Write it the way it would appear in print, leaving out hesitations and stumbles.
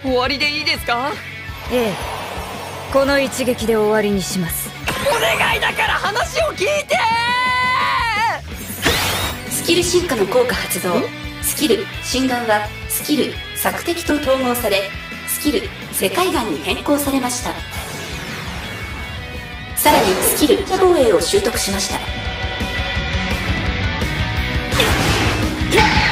終わりでいいですか？ ええ、この一撃で終わりにします。 お願いだから話を聞いて。 スキル進化の効果発動。スキル心眼はスキル索敵と統合され、スキル世界眼に変更されました。さらにスキル防衛を習得しました。